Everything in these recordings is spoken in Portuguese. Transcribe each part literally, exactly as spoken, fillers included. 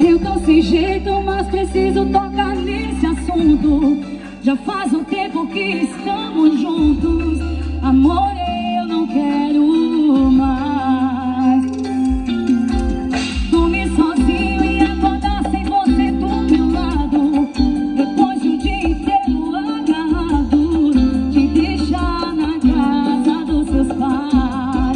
Eu tô sem jeito, mas preciso tocar nesse assunto. Já faz um tempo que estamos juntos. Amor, eu não quero mais dormir sozinho e acordar sem você do meu lado. Depois de um dia inteiro agarrado, te deixar na casa dos seus pais.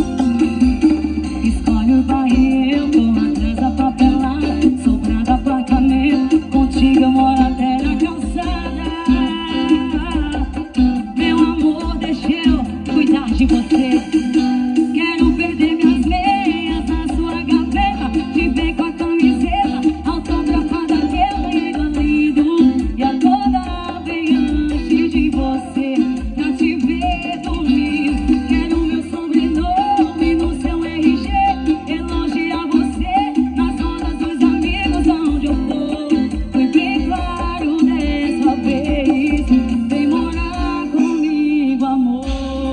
Escolhe o bairro, eu tô atrás da papelada, sobrando apartamento, contigo eu moro até na calçada. Meu amor, deixa eu cuidar de você. Quero perder minhas meias na sua gaveta, te ver com a camiseta autografada que eu ganhei do lindo. E agora bem antes de você, pra te ver dormir. Quero meu sobrenome no seu R G, elogiar você nas rodas dos amigos onde eu for. Foi bem claro dessa vez, vem morar comigo, amor.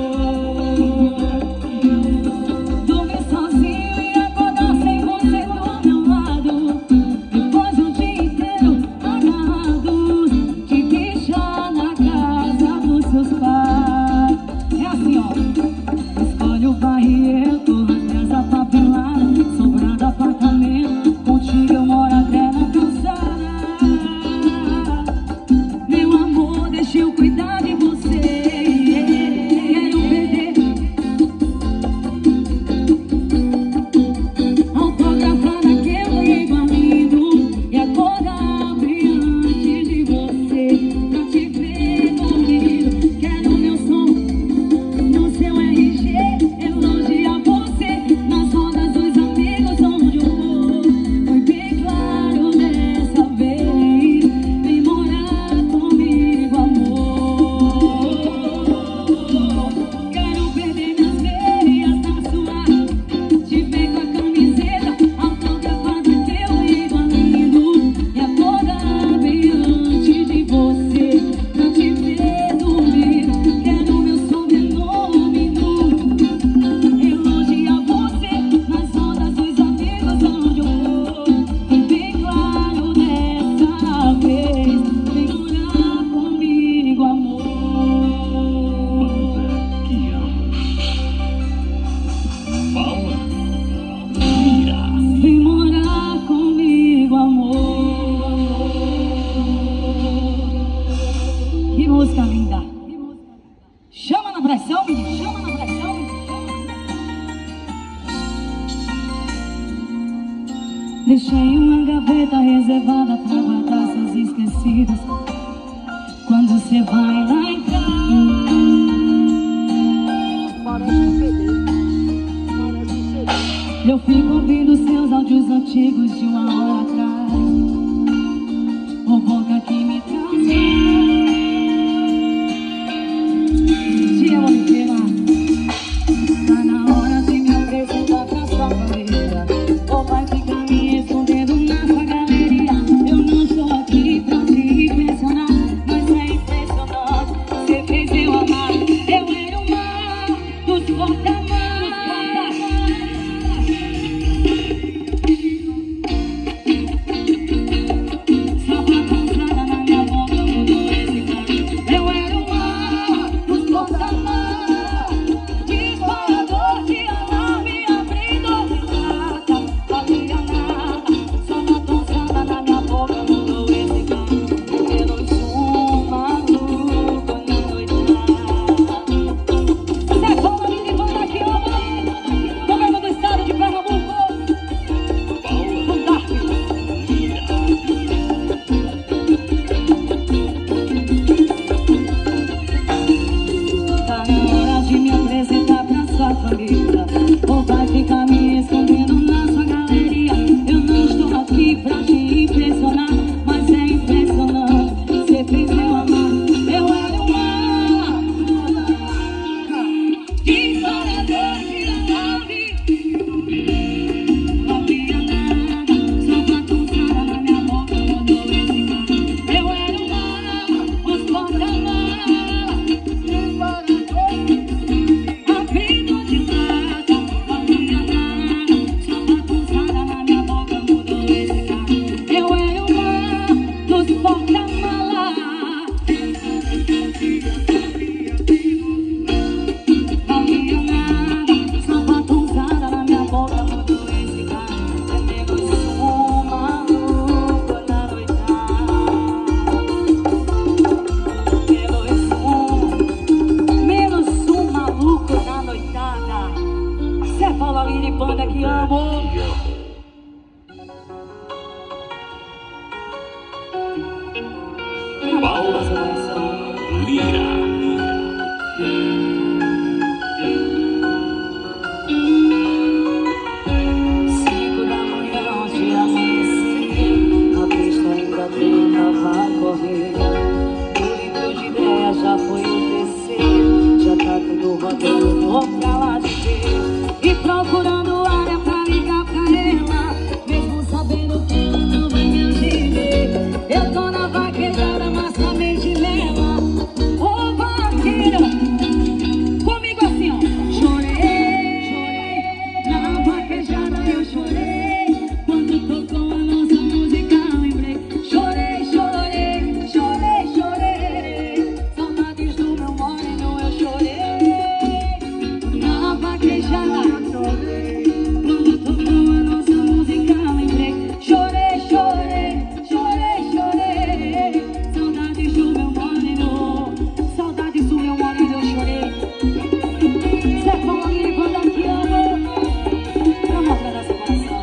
Dormir sozinho e acordar sem você do meu lado. Depois de um dia inteiro agarrados, te deixar na casa dos seus pais. É assim, ó. Escolhe o bairro, eu tô atrás da papelada, sobrando apartamento, contigo eu moro até na calçada. Meu amor, deixa eu cuidar de você. Quero perder autografada que eu ganhei do lindo. E acordar brilhante de você, pra te ver dormindo. Quero meu som no seu R G, elogiar você nas rodas dos amigos onde eu for. Foi bem claro dessa vez, vem morar comigo, amor. Quero perder minhas meias na sua, te ver com a camiseta autografada que eu ganhei do lindo. E acordar bem antes de você, pra te ver dormir. Quero meu sobrenome no, elogiar você nas rodas dos amigos onde eu for. Foi bem claro dessa vez, vem morar comigo, amor. Que amo. Paula Lira. Vem morar comigo, amor. Que música linda. Chama na pressão, menino. Chama na pressão, menino. Deixei uma gaveta reservada pra guardar seus esquecidos. Quando você vai lá entrar, eu fico ouvindo seus áudios antigos de uma hora atrás. O boca que me traz. Tia Oliveira, tá na hora de me apresentar pra sua família. Ou vai ficar me escondendo na sua galeria? Eu não estou aqui pra te impressionar, mas é impressionante. Você fez eu amar. Eu era o mar dos porta-malas. Lira. Cinco da manhã, onde amanhecer, a pista ainda tenta, vai correr. O livro de ideia já foi o terceiro, já tá tudo rodando, vou pra lá de ver. E procurando área pra ligar pra ela, mesmo sabendo que ela não vai me atender. Eu tô na vaquejada, mas na mente dela. Ô vaqueiro, comigo assim, ó. Chorei, chorei, na vaquejada eu chorei. Quando tocou a nossa música lembrei. Chorei, chorei, chorei, chorei. Saudades do meu moreno eu chorei. Na vaquejada eu chorei. Quando tocou a nossa música lembrei. Chorei, chorei, chorei, chorei. Saudades do meu moreno. Saudades do meu moreno eu chorei. Zé Paulo e banda que amo. Pra mostrar nosso coração.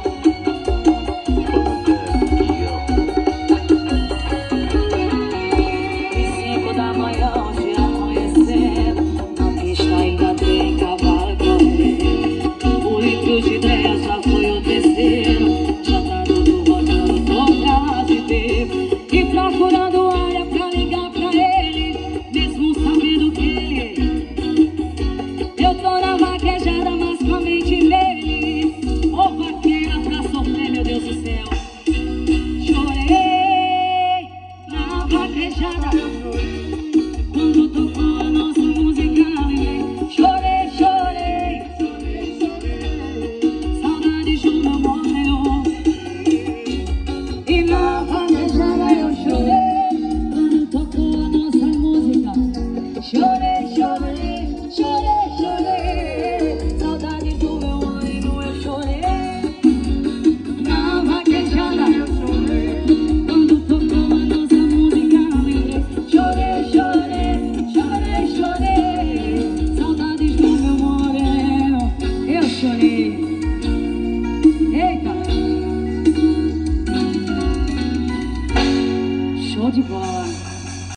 E cinco da manhã, onde amanhecendo, na pista ainda tem cavalo correndo. O litro de ideia já foi o terceiro, já tá tudo rodando, tô pra lá de ver. E procurando área pra ligar pra ele, mesmo sabendo que eu tô na vaquejada, mas com a mente nele. Ô vaqueira pra sofrer, meu Deus do céu. Chorei na vaquejada, quando tocou a nossa música lembrei. Chorei, chorei, saudades do meu moreno. E na vaquejada eu chorei, quando tocou a nossa música. Chorei, chorei, chorei, chorei. Saudades do meu moreno eu chorei. Na vaquejada eu chorei, quando tocou a nossa música lembrei. Chorei, chorei, chorei, chorei. Saudades do meu moreno eu chorei. Eita! Show de bola!